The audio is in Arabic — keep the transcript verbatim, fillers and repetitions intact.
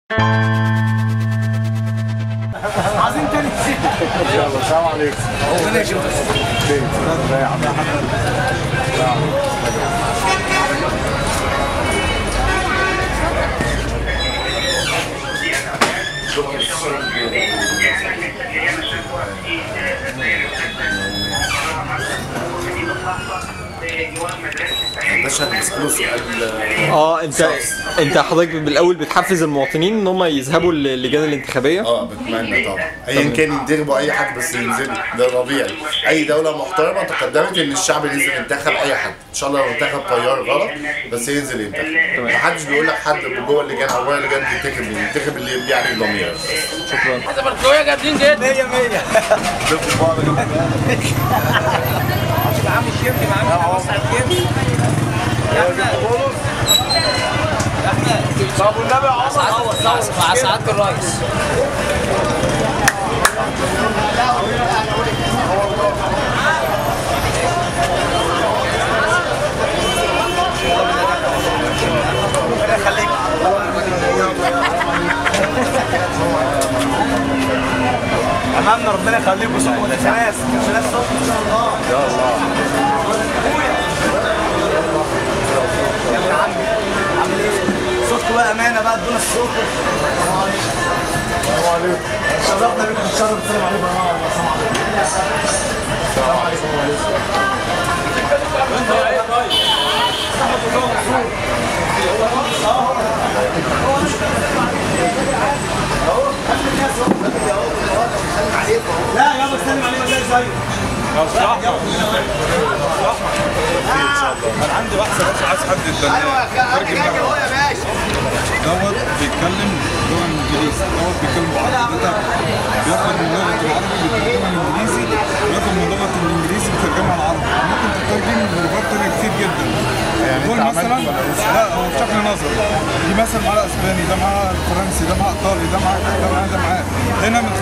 عايزين تاني. يلا السلام عليكم. ربنا يشوفك. ازاي يا عم؟ باشا هنسأله سؤال. اه انت انت حضرتك بالاول بتحفز المواطنين ان هم يذهبوا للجان الانتخابيه؟ اه بتمنى طبعا ايا كان ينتخبوا اي حد بس ينزلوا، ده طبيعي. اي دوله محترمه تقدمت ان الشعب ينزل ينتخب اي حد، ان شاء الله لو انتخب طيار غلط بس ينزل ينتخب. محدش بيقول لك حد جوه اللجان او بره اللجان ينتخب مين، ينتخب اللي يرجع لي ضمير. شكرا. زملكاويه جامدين جدا. مية مية. معاه الشيرتي معاه بص على الجيم. يا احمد يا احمد طب والنبي يا عمر مع سعاده الرئيس. ربنا يخليك. امامنا ربنا يخليكم. صوتكم مش ناس مش ناس صوت ان شاء الله. يا الله. يا ابن عمي عامل ايه؟ صوتكم بقى امانه بقى ادونا الصوت. السلام عليكم. شرفنا بيكم. الشرف. السلام عليكم يا جماعه. السلام عليكم. السلام عليكم. لا يلا سلم علينا زي زيه. انا عندي واحد بس عايز حد يتكلم. ايوه يا هو يا باشا. دوت بيتكلم لغه انجليزي، دوت بيتكلم بعربي، ده بياخد من لغه العربي بيترجمها الانجليزي، بياخد من لغه الانجليزي بيترجمها العربي. ممكن تترجم لغات تانية كتير جدا. دول مثلا لا هو بشكل نظري، دي مثلا معاه اسباني، ده معاه فرنسي، ده معاه ايطالي، ده معاه ده معاه ده معاه. هنا